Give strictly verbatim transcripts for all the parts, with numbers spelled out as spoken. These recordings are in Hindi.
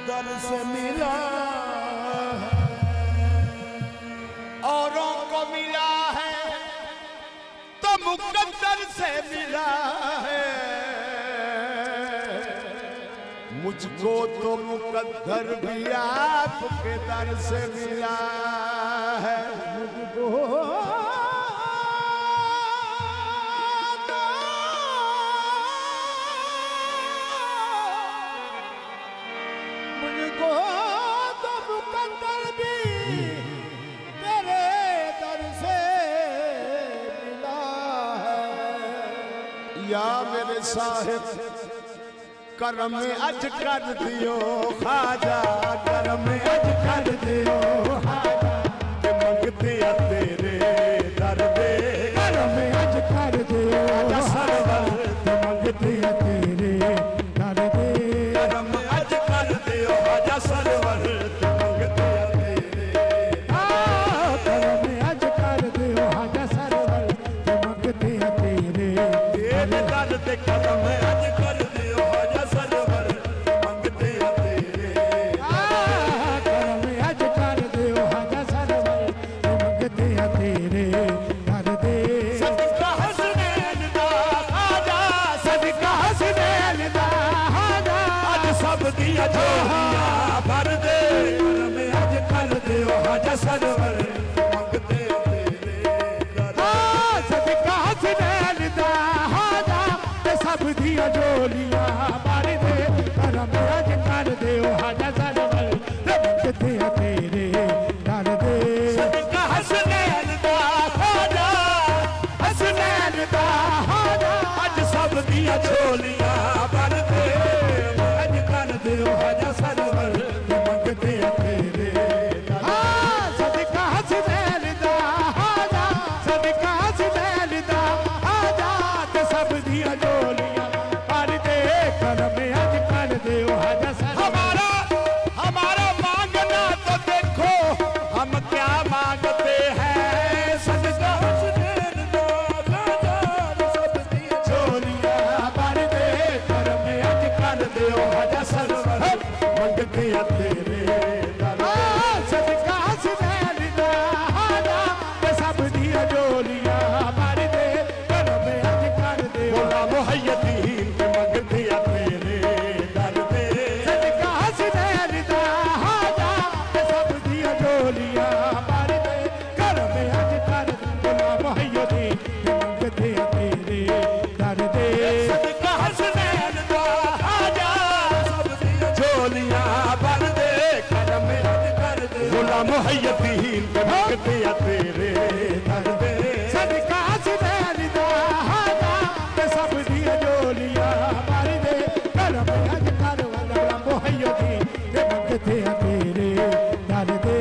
दर से मिला औरों को मिला है तो मुकद्दर से मिला है, मुझको तो मुकद्दर भी आपके दर से मिला है। मुझको मुझको तो मुकद्दर भी तेरे दर से मिला है। या मेरे साहिब करम अज कर दियो खाजा, करम अज कर दियो खाजा, के मंगते तेरे दर दे, करम अज कर दियो सरवर, के मंगते तेरे दर दे, करम अज कर दियो खाजा सरवर, के मंगते तेरे, करम अज कर दियो खाजा सरवर, के मंगते तेरे तेरे दर दे, करम अज कर दियो खाजा सरवर, मंगते तेरे, करम अज कर दियो खाजा सरवर, मंगते तेरे दर दे। सदका हसनैन दा खाजा, सदका हसनैन दा खाजा, अज सब दिया झोलियां भर दे, करम अज कर दियो खाजा सरवर, मंगते तेरे दर दे। सदका हसनैन दा खाजा, सब दिया झोलियां भर दे, करम अज कर दियो खाजा सरवर, मंगते तेरे दर दे। सदका हसनैन दा खाजा, हसनैन दा खाजा, अज सब दिया झोलियां भर दे, अज कर दियो खाजा सरवर, मंगते तेरे दर दे। सदका हसनैन दा खाजा, सदका हसनैन दा खाजा, सब दिया झोलियां भर दे, करम अज कर दियो खाजा सरवर। हमारा हमारा मांगना तो देखो हम क्या मांगते हैं, सदका हसनैन दा खाजा, सब दिया झोलियां भर दे, करम अज कर दियो खाजा सरवर, मंगते तेरे दर दे। सदका हसनैन दा खाजा, सब दिया झोलियां भर दे, करम अज कर दियो मुहय्यदीन, मंगते तेरे दर दे। सदका हसनैन दा खाजा, सब दिया झोलियां भर दे, करम अज कर दियो मुहय्यदीन, मंगते तेरे दर दे। सदका हसनैन दा खाजा, सब दिया झोलियां भर दे, करम अज कर दियो मुहय्यदीन, मंगते तेरे दर दे। सदका हसनैन दा खाजा, सब दिया झोलियां भर दे, करम अज कर मुहय्यदीन, मंगते तेरे दर दे।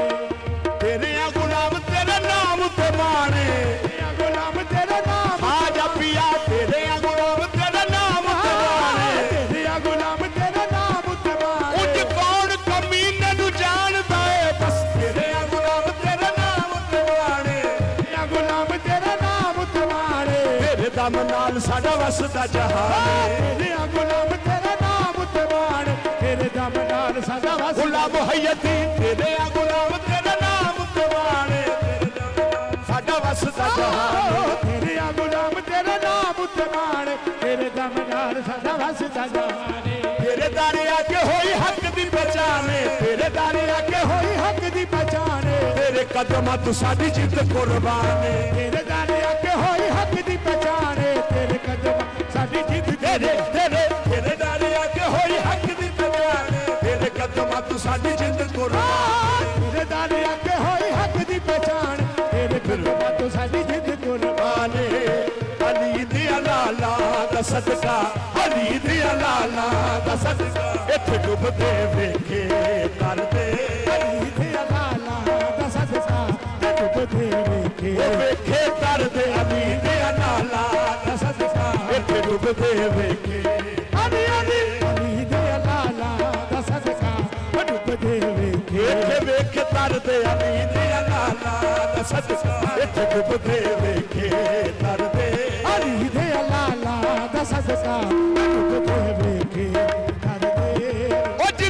तेरे गुलाम तेरे नाम ते माने, गुलाम तेरे नाम आजा पिया, तेरे गुलाम तेरे नाम ते माने, तेरे गुलाम तेरे नाम ते माने, उज कौन कमीने नू जानदा है, बस तेरे गुलाम तेरे नाम ते माने, गुलाम तेरे नाम ते माने, तेरे दम नाल साडा वसदा जहान, तेरे गुलाम तेरे नाम ते माने, तेरे दम नाल साडा वसदा गुलाम मुहय्यदीन, तेरे गुलाम तेरे नाम ते माने, तेरे दम नाल साडा वसदा जहान, तेरे गुलाम तेरे नाम ते माने, तेरे दम नाल साडा वसदा जहान। तेरे दारे आके होई हक दी पहचाने, तेरे दारे आके होई हक दी पहचाने, तेरे कदमां तू साडी जिंद कुर्बाने, तेरे दारे आके होई हक दी पहचाने, तेरे कदमां साडी जिंद तेरे तेरे तेरे दारे आके होई हक दी पहचाने, तेरे कदमां तू साडी जिंद कुर्बाने, तेरे दारे आके होई हक दी पहचान, तेरे कदमां तू साडी जिंद कुर्बाने। अली दिया लाला दा सदका, अली दिया लाला दा सदका, इत्थे डुबदे वेखे तर दे, अली दिया लाला दा सदका, डुबदे वेखे वेखे तर दे, अली दिया लाला दा सदका, इत्थे डुबदे वेखे, अली अली अली दिया लाला दा सदका, डुबदे वेखे वेखे तर दे, अली दिया लाला दा सदका, इत्थे डुबदे वेखे तर दे, अली दिया लाला दा सदका, डुबदे वेखे तर दे। ओ जिन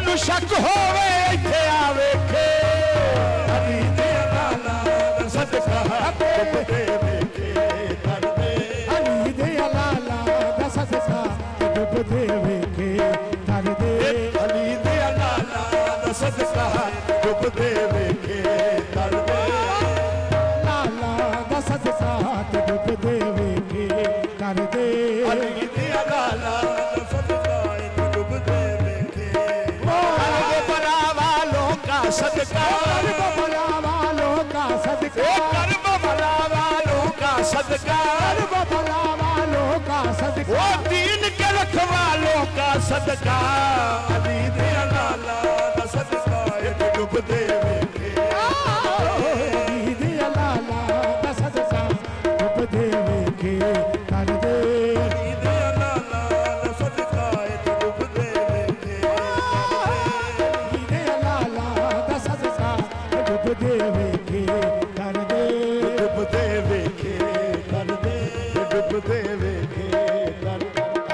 मैनू शक होवे इत्थे आवे के अली दे लाला दा सदका डुबदे वेखे तरदे अली दे लाला दा सदका डुबदे वेखे तरदे अली दे लाला दा सदका डुबदे वेखे तरदे लाला दा सदका डुबदे वेखे तरदे अली दे लाला दा सदका डुबदे वेखे करबला वालों का सदका करबला वालों का सदका करबला वालों का सदका करबला वालों का सदका वो दीन के रखवालों का सदका अली दे लाला दा सदका डुबदे वेखे अली दे लाला दा सदका डुबदे वेखे करदे अली दे लाला दा सदका डुबदे वेखे अली दे लाला दा सदका डुबदे वेखे करदे डुबदे वेखे करदे डुबदे वेखे करदे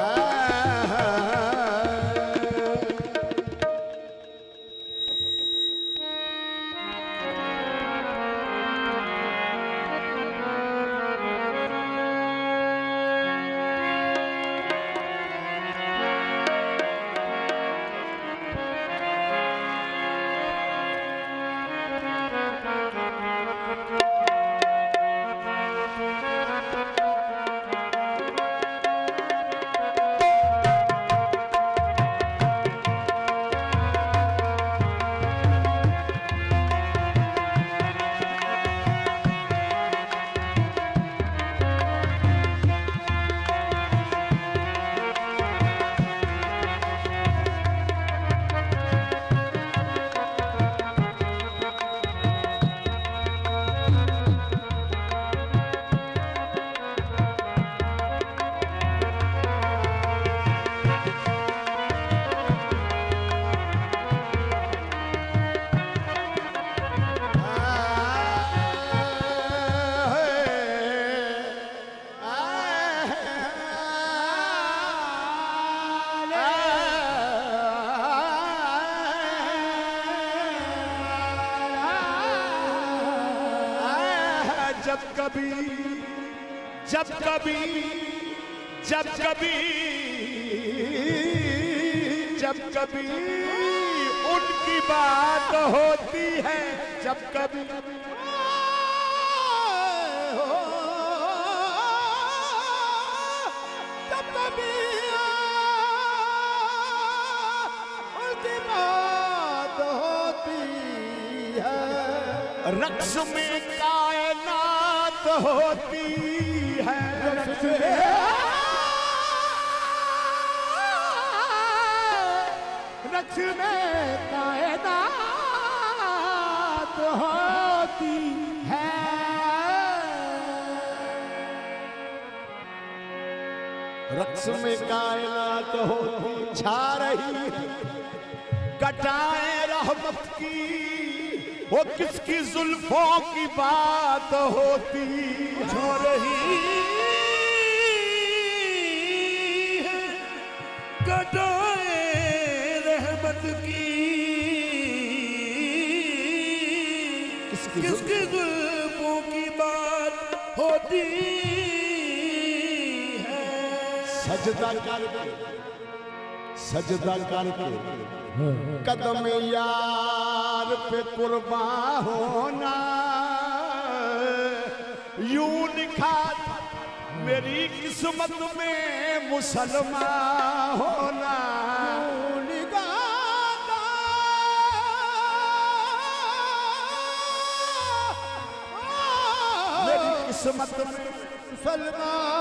जब कभी जब कभी जब कभी जब कभी उनकी बात होती है जब कभी जब कभी उनकी बात होती है रक्स में कायनात होती है रक्स में कायनात होती है रक्स में कायनात होती छा रही कटाए रहमत की वो किसकी जुल्फों की बात होती हो रही है कटाए रहमत की किसकी, किसकी जुल्फों की बात होती है सजदा करके सजदा करके कदम यार पे कुर्बान होना यूं लिखा मेरी किस्मत में मुसलमान होना मेरी किस्मत में मुसलमान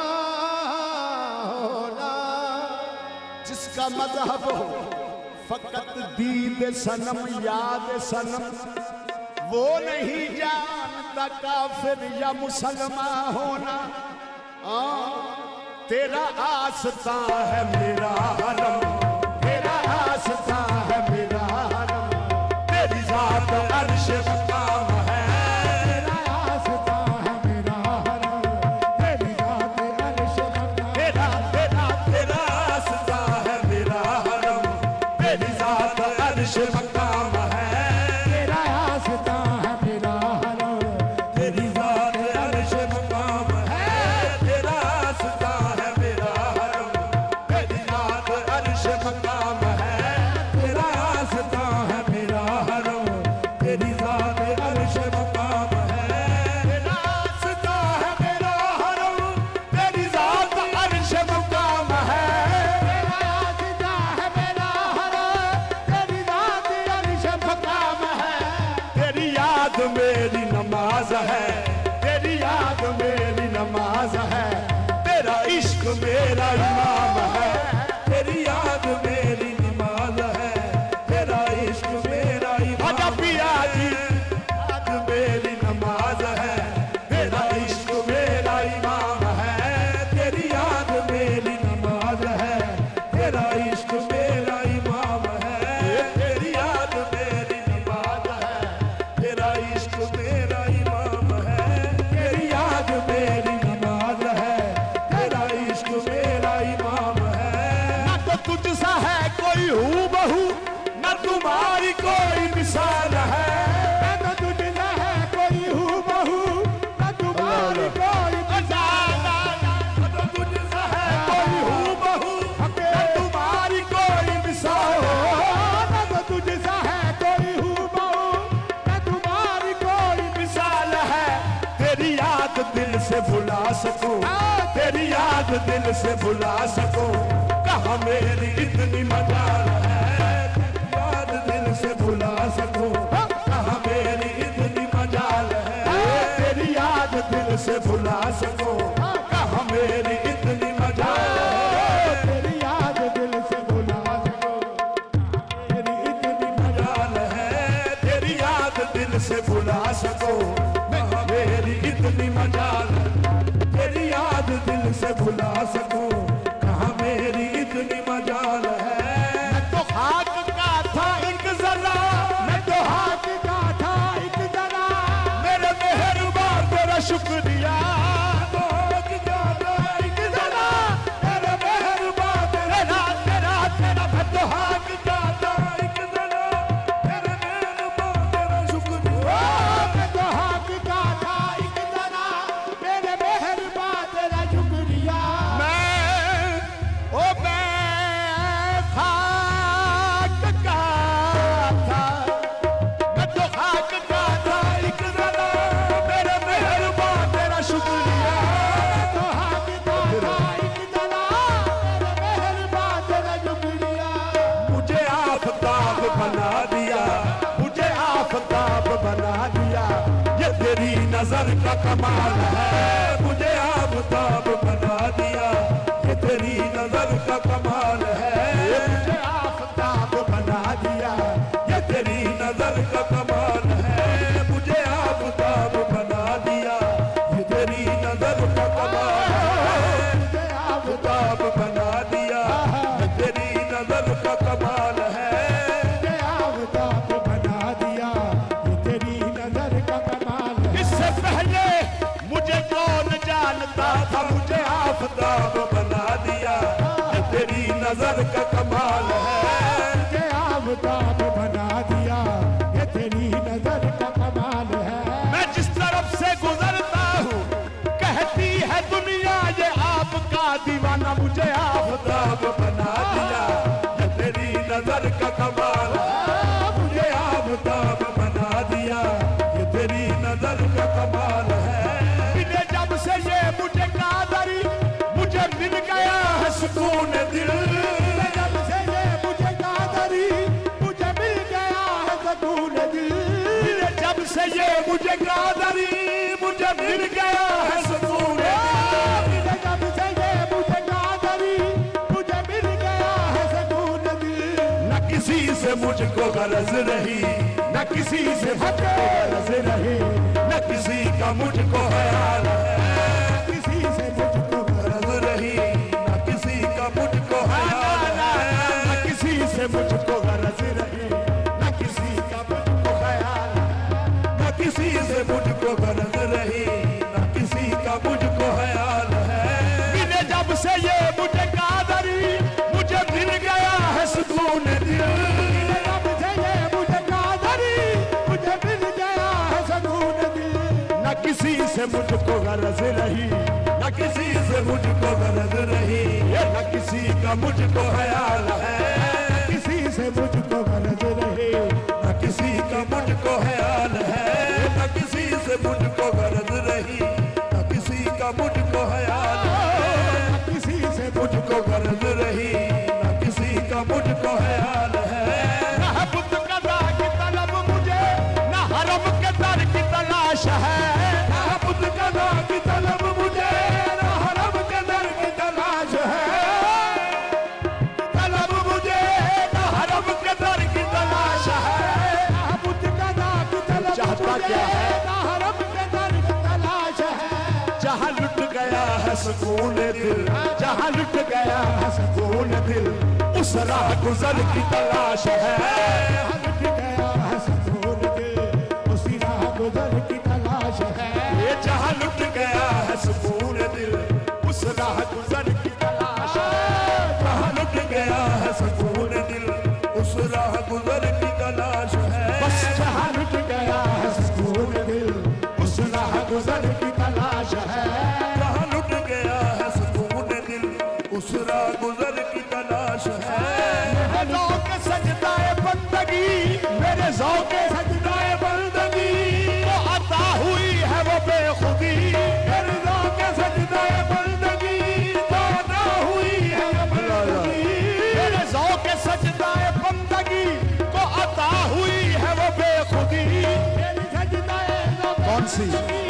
होना जिसका मजहब हो फकत दीद सनम याद सनम वो नहीं जानता काफिर या मुसलमान होना आ, तेरा आस्था है मेरा हरम तेरा आस्था है मेरा हरम तेरी जात अर्श मकाम है तेरा आस्था है मेरा हरम तेरी जात अर्श मकाम तेरा तेरा तेरा आस्था है मेरा हरम तेरी जात जात अर्श मकाम है, तेरा आस्था है मेरा हरम, तेरी जात अर्श मकाम है, तेरा आस्था है मेरा हरम, तेरी जात अर्श मकाम है, तेरा आस्था है मेरा हरम, तेरी जात अर्श मकाम है, तेरा आस्था है मेरा हरम, तेरी जात अर्श मकाम है, तेरा आस्था है मेरा हरम, तेरी जात अर्श मकाम है, तेरी याद मेरी नमाज है, तेरी याद मेरी नमाज है, तेरा इश्क मेरा इमाम है, तेरी याद मेरी नमाज है, तेरा इश्क मेरा इमाम है, पिया जी याद मेरी नमाज है, तेरा इश्क मेरा इमाम है, तेरी याद मेरी नमाज है, तेरा इश्क मेरा इमाम है, तेरी याद मेरी नमाज है, तेरा इश्क मेरा इमाम है, तेरी याद मेरी नमाज है, तेरा इश्क मेरा इमाम है। न तो तुझसा है कोई हूबहू, न तुम्हारी कोई मिसाल है, न तो तुझसा है कोई हूबहू, न तुम्हारी कोई मिसाल है, न तो तुझसा है कोई हूबहू, न तुम्हारी कोई मिसाल है, न तो तुझसा है कोई हूबहू, न तुम्हारी कोई मिसाल है। तेरी याद दिल से भुला सकूं, तेरी याद दिल से भुला सकूं, कहाँ मेरी इतनी मजाल है, तेरी याद दिल से भुला सकूं, कहाँ मेरी इतनी मजाल है, तेरी याद दिल से भुला सकूं, कहाँ मेरी इतनी मजाल है, तेरी याद दिल से भुला सको, तेरी इतनी मजाल है, तेरी याद दिल से भुला सकूं, कहाँ मेरी इतनी मजाल है, तेरी याद दिल से भुला सकूं, कहाँ मेरी इतनी मजाल है। मैं तो खाक का था एक जरा, मैं तो हाथ का था एक जरा, मेरे मेहरबान तेरा शुक्रिया, तो खाक का था एक जरा, मेरे मेहरबान तेरा तेरा तेरा, मैं तो खाक का था एक जरा, मेरे मेहरबान तेरा शुक्रिया। मैं तो हाथ का था एक जरा, मेरे मेहरबान तेरा शुक्रिया। मैं ओ मैं खाक का था, मैं तो खाक का था एक जरा, मेरे मेहरबान तेरा शुक्रिया। तो हाथ का था एक जरा, मेरे मेहरबान तेरा शुक्रिया। मुझे आफताब बना दिया, मुझे आफताब बना दिया, ये तेरी नजर का कमाल है, मुझे आफताब बना दिया, ये तेरी नजर का कमाल है, मुझे आफताब बना दिया, ये तेरी नजर का कमाल है, मुझे आफताब बना दिया, ये तेरी नजर का कमाल है, मुझे आप आफताब बना दिया, ये तेरी नजर का कमाल है। मुझे आफताब बना दिया, ये तेरी नजर का कमाल है। इससे पहले मुझे कौन जानता था, मुझे आफताब बना दिया, ये तेरी नजर का कमाल है। मुझे आफताब बना दिया, ये तेरी नजर का कमाल है। मैं जिस तरफ से गुजरता हूँ, कहती है दुनिया ये आपका दीवाना, मुझे आफताब बना दिया, ये तेरी नजर का कमाल है, मुझे आफताब बना दिया, ये तेरी नजर का कमाल है। मिले जब से ये मुझे कादरी, मुझे मिल गया है सुकून दिल, जब से ये मुझे कादरी, मुझे मिल गया है सकून दिल। मिले जब से ये मुझे कादरी, मुझे मिल गया है सुकून दिल। जब से ये मुझे कादरी, मुझे मिल गया है सकून दिल। न किसी से मुझको गरज रही, न किसी से मुझको गरज रही, न किसी का मुझको ख्याल है, किसी से मुझको गरज रही, न किसी का मुझको ख्याल है, न किसी से मुझको गरज रही, न किसी का मुझको ख्याल है, न किसी से मुझको गरज रही, न किसी का मुझको ख्याल है। मिले जब से ये मुझे कादरी, मुझे मिल गया है सुकून दिल। से मुझको गरज रही, न किसी से मुझको गरज रही, न किसी का मुझको ख्याल है, किसी से मुझको गरज रही, न किसी का मुझको ख्याल है, न किसी से मुझको गरज रही, न किसी का मुझको ख्याल है, न किसी से मुझको गरज रही, न किसी का मुझको ख्याल है। न बुत कदा की तलब मुझे, न हरम के दर की तलाश है, न बुत कदा की तलब मुझे, न हरम के दर की तलाश है, तलब मुझे न हरम के दर की तलाश है, न बुत कदा की तलब चाहता मुझे, क्या है? न हरम के दर की तलाश है। जहाँ लुट गया है सुकून दिल, जहाँ लुट गया है सुकून दिल, उस राह गुजर की तलाश है, लुट गया है सुकून दिल, उसी राह गुजर की तलाश है। ये जहाँ लुट गया है सुकून दिल, उस राह गुजर की तलाश है, जहाँ लुट गया है सुकून दिल, उस राह गुजर की तलाश है। बस जहाँ लुट गया है सुकून दिल, उस राह गुजर की तलाश है, जहाँ लुट गया है सुकून दिल, उस राह गुजर की तलाश है। मेरे ज़ौक़ सजदाए बंदगी, मेरे ज़ौक़ सजदाए बंदगी वो अता हुई है वो बेखुदी, मेरे ज़ौक़ सजदाए बंदगी तो अता हुई है वो बेखुदी। मेरे ज़ौक़ सजदाए बंदगी को अता हुई है वो बेखुदी। मेरी सजदाए कौन सी?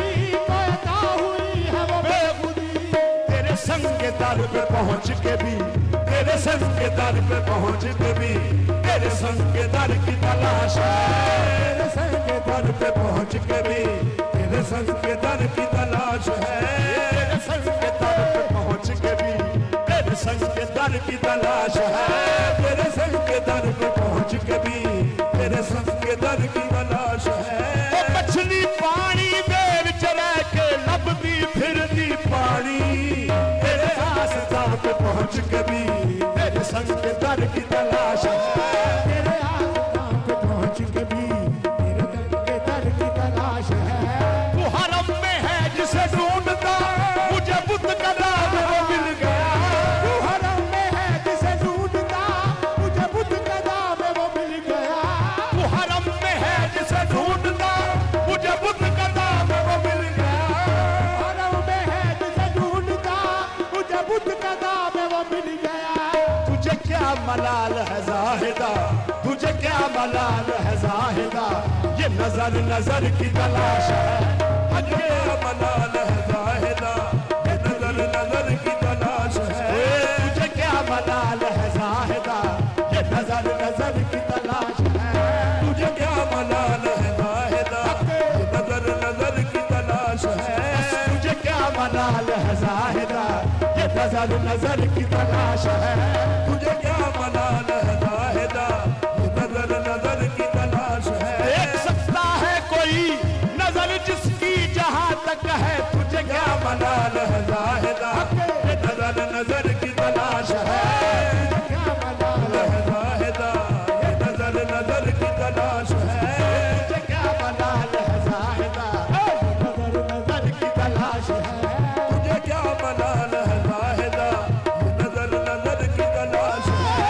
को अता हुई है वो बेखुदी। तेरे संग के दर पे पहुंच के भी, तेरे संग के दर पे पहुंच के भी, तेरे संग के दर की तलाश है, तेरे संग के दर पे पहुंच के भी, तेरे संग के दर की तलाश है। तेरे संग के दर पे पहुंच के भी, तेरे संग के दर की तलाश है, तेरे संग के दर पे पहुंच के भी, तेरे संग के दर की तलाश है। वो मछली पानी में चला के लपती फिरती पानी, तेरे आस्था पे पहुंच के भी, तेरे संग के दर की तलाश है, तेरे आस्था पे पहुंच के भी, तेरे संग के दर की तलाश है। तू हरम में है जिसे ढूंढता, मुझे बुत का नाम वो मिल गया, तू हरम में है जिसे ढूंढता, मुझे बुद्ध का दाम वो मिल गया। तू हरम में है जिसे ढूंढता, मुझे बुत का नाम वो मिल गया। हरम में है जिसे ढूंढता, मुझे बुद्ध का दाम वो मिल गया। तुझे क्या मलाल है जाहिदा, तुझे क्या मलाल है जाहिदा, ये नजर नजर की तलाश है, तुझे क्या मलाल है जाहिदा, ये नजर नजर की तलाश है। तुझे क्या मलाल है जाहिदा, ये नजर नजर की तलाश है, तुझे क्या मलाल है जाहिदा, ये नजर नजर की तलाश है। तुझे क्या मलाल है जाहिदा, ये नजर नजर की तलाश है, तुझे क्या मलाल है जाहिदा, ये नजर नजर की तलाश है। देख सकता है कोई नजर जिसकी जहां तक है, तुझे क्या मलाल है जाहिदा, ये नजर नजर की तलाश है। क्या मलाल है जाहिदा, ये नजर नजर की तलाश है। तुझे क्या मलाल है जाहिदा, नजर नजर की तलाश है, तुझे क्या मलाल है जाहिदा, ये नजर नजर की तलाश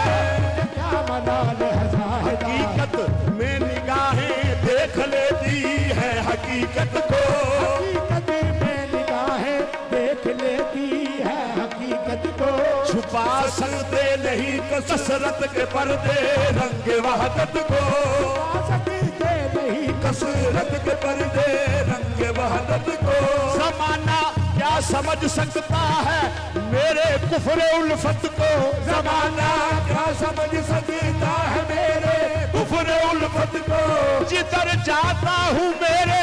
है। क्या मलाल है जाहिदा, हकीकत में निगाहें देख लेती है हकीकत को, हकीकत में निगाहें देख लेती है हकीकत को। छुपा सकते नहीं कसरत के पर्दे रंग वहदत को, छुपा सकते नहीं कसरत के पर्दे रंग वहदत को। जमाना क्या समझ सकता है मेरे कुफ्र उल्फत को, जमाना क्या समझ सकता है मेरे कुफ्र उल्फत को, जिधर जाता हूँ मेरे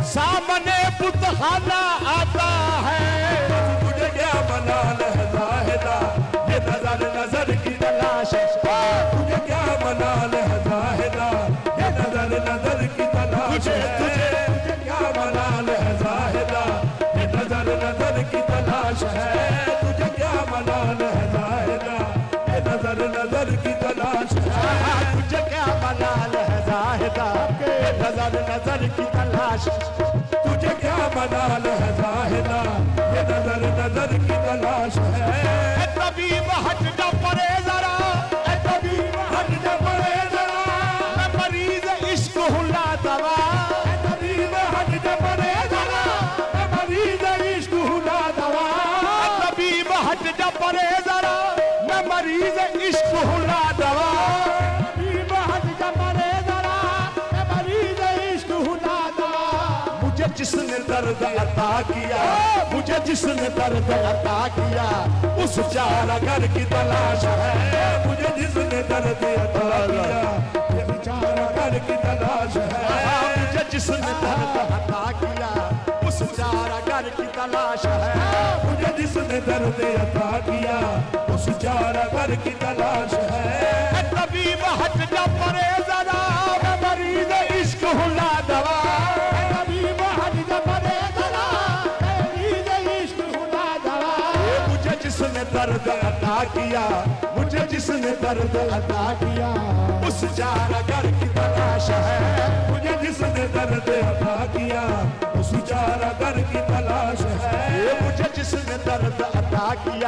सामने बुतखाना आता है, तुझे क्या मलाल है जाहिदा, ये नजर नजर की तलाश है, तुझे क्या मलाल है जाहिदा, ये नजर नजर की तलाश तुझे है। तुझे तुझे क्या मलाल है जाहिदा, ये नजर नजर की तलाश है। तुझे क्या मलाल है जाहिदा, ये नजर नजर की तलाश है। तुझे क्या मलाल है जाहिदा, ये नजर नजर की तलाश, तुझे क्या मलाल है ज़ाहिदा, ये नजर नजर की तलाश है। ए तबीब हट जा परे जरा, ए तबीब हट जा परे जरा, मैं मरीज इश्क हूँ ला दवा। ए तबीब हट जा परे जरा, मैं मरीज इश्क हूँ ला दवा। ए तबीब हट जा परे जरा, मैं मरीज इश्क हूँ ला दवा। तबीब हट जा परे जरा, मैं मरीज इश्क हूँ ला दवा। मुझे जिसने दर्द अता किया, मुझे जिसने दर्द अता किया, उस चारागर की तलाश है। मुझे जिसने दर्द अता किया, ये चारागर की तलाश है। मुझे जिसने दर्द अता किया, उस चारागर की तलाश है। मुझे जिसने दर्द अता किया, उस चारागर की तलाश है। तबीब हट जा परे जरा, मैं मरीज इश्क हूँ ला दवा। तबीब हट जा परे जरा, मैं मरीज इश्क हूँ ला दवा। मुझे जिसने दर्द अता किया, मुझे जिसने दर्द अता किया, उस चारागर की तलाश है। मुझे जिसने दर्द अता किया, उस चारागर की तलाश है। मुझे जिसने दर्द अता किया,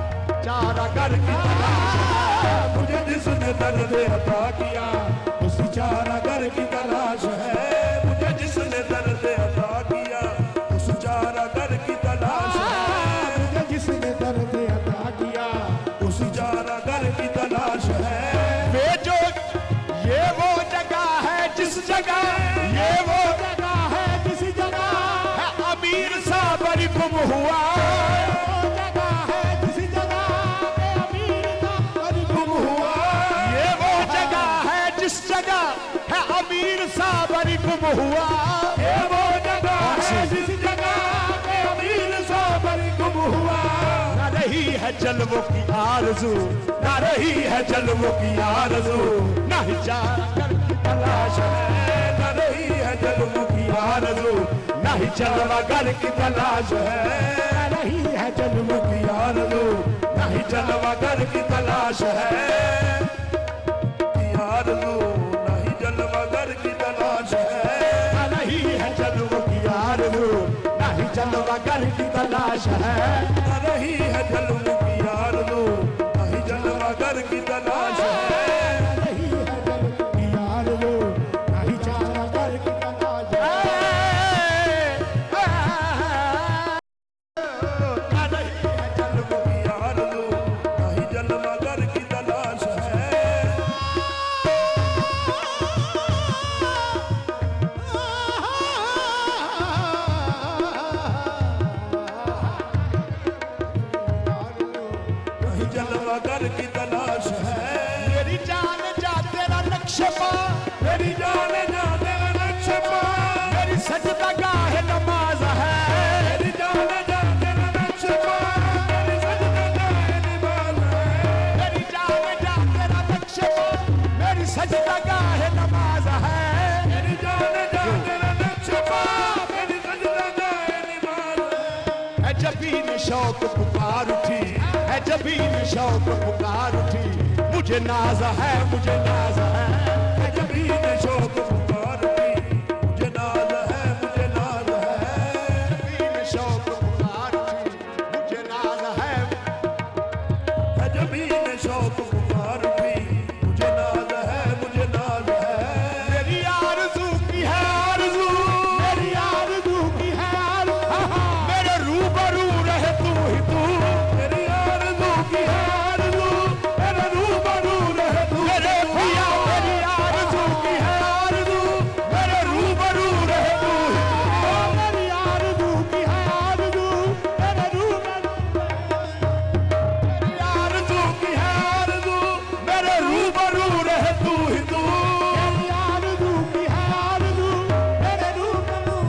चारागर की तलाश है। मुझे जिसने दर्द अता किया, उस चारागर की तलाश है। मुझे जिसने दर्द अता किया, उस चारागर की तलाश है। मुझे जिसने दर्द अता किया, उस चारागर की तलाश है। वे जो ये वो जगह है जिस जगह, ये वो जगह है जिस जगह है अमीर सा बड़ी गुम हुआ। वो जगह है जिस जगह पे अमीर सा बड़ी गुम हुआ। ये वो जगह है जिस जगह है अमीर सा बड़ी गुम हुआ। ये वो जगह है जिस जगह पे अमीर सा बड़ी गुम हुआ। न रही है जलवों की आरज़ू, न रही है जलवों की आरज़ू, न ही चारागर की तलाश है। न रही है जलवों की आरज़ू, न ही जलवागर की तलाश है। न रही है जलवों की आरज़ू, न ही जलवागर की तलाश है। की आरज़ू, न ही जलवागर की तलाश है। न रही है जलवों की आरज़ू, न ही जलवागर की तलाश है। न रही है जलवों की आरज़ू, न ही जलवागर की तलाश है। न रही है जलवों की आरज़ू, न ही चारागर की तलाश है। न रही है जलवों की आरज़ू, न ही जलवागर की तलाश है। नहीं जलवागर की तलाश है। मेरी जान जा तेरा नक्शे पा, मेरी जान जा तेरा नक्शे पा, मेरी सजदगाह नमाज है। मेरी जान जा तेरा नक्शे पा, मेरी सजदगाह नमाज है। मेरी जान जा तेरा नक्शे पा, मेरी सजदगाह नमाज है। मेरी जान जा तेरा नक्शे पा, मेरी सजदगाह नमाज है। है जबीन शौक पुकार उठी, है जबीन शौक पुकार उठी, मुझे नाज है, मुझे नाज है। है जबीन शौक पुकार उठी, मुझे नाज है, मुझे नाज है। जबीन शौक पुकार उठी, मुझे नाज है। है जबीन शौक पुकार उठी, मुझे नाज है, मुझे नाज है। मेरी आरज़ू की है आरज़ू, मेरी आरज़ू की है आरज़ू, मेरे रूबरू रहे तू ही तू। मेरी आरज़ू की है आरज़ू, मेरे रूबरू रहे तू। मेरे भैया मेरी आरज़ू की है आरज़ू, मेरे रूबरू रहे तू ही तू। मेरी आरज़ू की है आरज़ू, मेरे रूबरू। मेरी आरज़ू की है आरज़ू, मेरे रूबरू रहे तू ही तू। मेरी आरज़ू की है आरज़ू, मेरे रूबरू।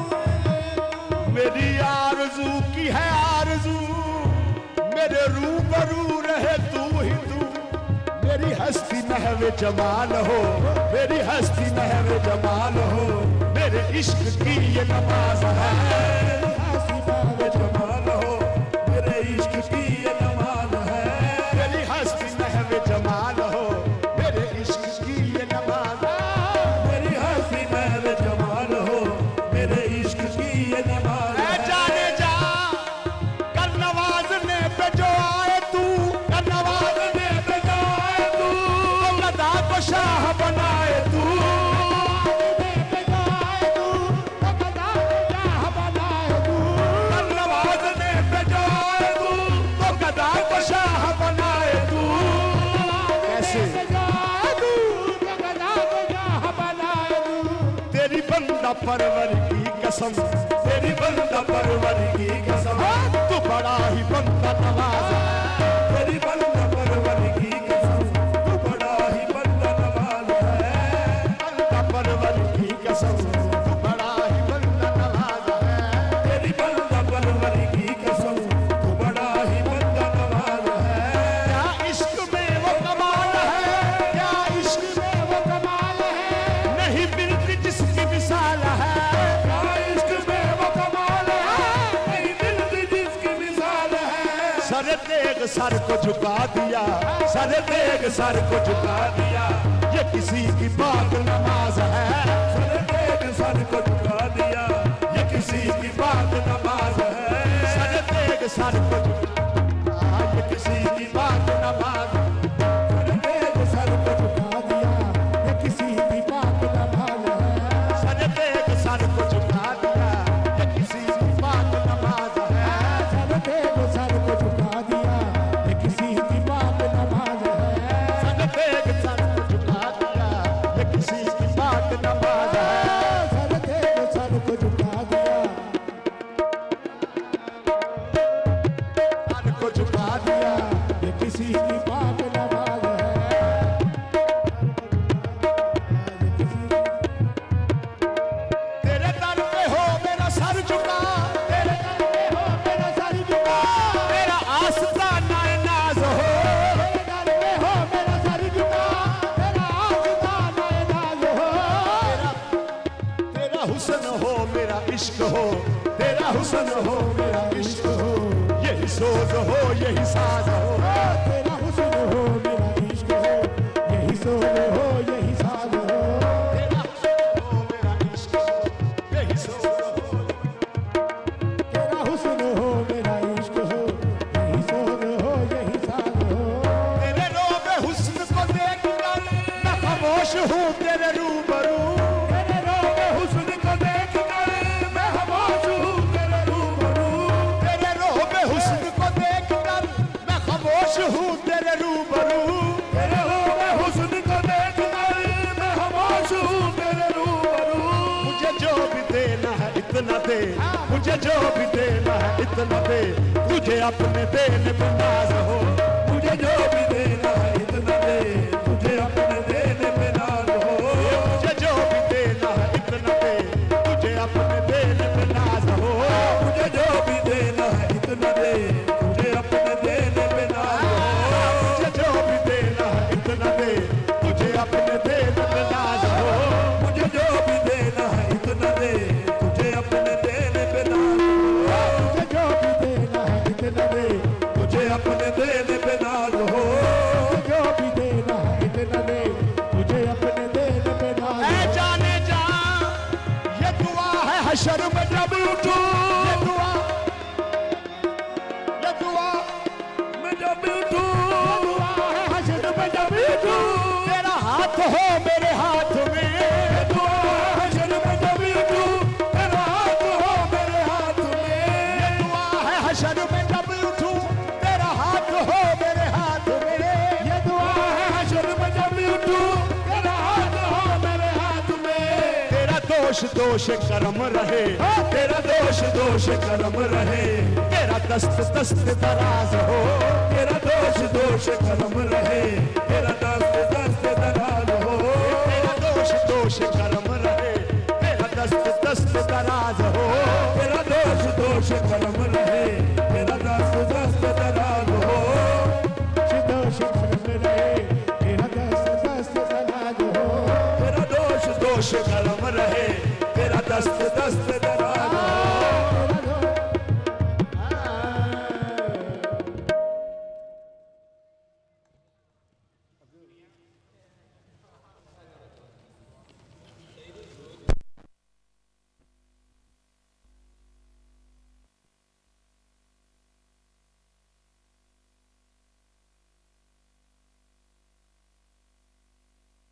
मेरी आरज़ू की है आरज़ू, मेरे रूबरू रहे तू ही तू। मेरी हस्ती महवे जमाल हो, मेरी हस्ती महवे जमाल हो, मेरे इश्क की ये नमाज है। मेरी हस्ती महवे जमाल हो, मेरे इश्क की ये नमाज है। मेरी हस्ती महवे जमाल हो, मेरे इश्क की ये नमाज है। मेरी हस्ती महवे जमाल हो, मेरे इश्क की ये नमाज है। बंदा परवर की कसम, तेरी बंदा परवर की कसम, तू बड़ा ही बंदा नवाज है। तेरी बंदा परवर की कसम, तू बड़ा ही बंदा नवाज है। बंदा परवर की कसम, तू बड़ा ही बंदा नवाज है। तेरी बंदा परवर की कसम, तू बड़ा ही बंदा नवाज है। क्या इश्क में वो कमाल है, क्या इश्क में वो कमाल है, नहीं मिलती जिसकी मिसाल है। क्या इश्क में वो कमाल है, नहीं मिलती जिसकी मिसाल है। सर तेग सर को झुका दिया, सर तेग सर को झुका दिया, ये किसी की पाक नमाज है। सर तेग सर को झुका दिया, ये किसी की बात नमाज है। सर तेग सर को झुका, ये किसी की पाक नमाज है। सर तेग सर को झुका दिया, ये किसी की बात नमाज है। सर तेग सर को झुका दिया, ये किसी की पाक नमाज है। सर तेग सर को झुका दिया, ये किसी की बात नमाज है। सर तेग सर को झुका दिया, ये किसी की पाक नमाज है। सर तेग सर को झुका दिया, सर को झुका दिया, ये किसी की बात नमाज है। तेरे दर पे हो मेरा सर झुका, तेरे दर पे हो मेरा सर झुका, तेरा आस्ताना नाज हो। तेरे दर पे हो मेरा सर झुका, तेरा आस्ताना नाज हो। तेरा हुस्न हो मेरा इश्क हो, तेरा हुस्न हो मेरा इश्क हो, यही सोच हो यही साज हो। तेरा हुस्न हो मेरा इश्क हो, यही सोच हो यही साज हो। तेरा हुस्न हो मेरा इश्क हो, यही सोच हो। तेरा हुस्न हो मेरा इश्क हो, यही सोच हो यही साज हो। तेरे रोब हुस्न को देख कर मैं खामोश हूँ तेरे रूबरू। तेरे रोब हुस्न को देख कर मैं खामोश हूँ तेरे रूबरू। तेरे रोब हुस्न को देख कर मैं खामोश हूँ तेरे रूबरू। तेरे रोब हुस्न को देख कर मैं खामोश हूँ तेरे रूबरू। मुझे जो भी देना है इतना दे, मुझे जो भी देना है इतना दे, तुझे अपने देने पे नाज हो। मुझे जो भी देना है इतना दे, तुझे अपने देने पे नाज हो। मुझे जो भी देना है इतना दे, तुझे अपने देने पे नाज हो। मुझे जो भी देना है इतना दे, तुझे अपने देने पे नाज हो। मुझे जो भी देना है इतना दे, तुझे अपने देने पे नाज हो। मुझे जो भी देना है इतना दे, तुझे अपने देने पे नाज हो। मुझे जो भी देना है इतना दे, तुझे अपने देने पे नाज हो। मुझे जो भी देना है इतना दे, तुझे अपने देने पे नाज ऐ हो। जाने जा, ये दुआ है हशर में जब उठूं, ये दुआ, ये दुआ, मैं जब उठूं, दुआ है हश्र में जब उठूं। तेरा हाथ हो मेरे हाथ में। दुआ है हश्र में जब उठूं, तेरा हाथ हो मेरे हाथ में। ये दुआ है हशर में जब उठूं, तेरा हाथ हो मेरे हाथ में। ये दुआ है हश्र में जब उठूं, तेरा हाथ हो मेरे हाथ में। तेरा दोष दोष करम रहे, तेरा दोष दोष करम रहे। तेरा दस्त दस्त दराज हो। तेरा दोष दोष करम रहे, तेरा दस्त दस्त दराज हो। तेरा दोष दोष करम रहे, तेरा दस्त दस्त दराज हो। तेरा दोष दोष करम रहे, तेरा दस्त दस्त दराज हो। दोष करम रहे, तेरा दस्त दस्त दराज हो। तेरा दोष दोष करम रहे, तेरा दस्त दस्त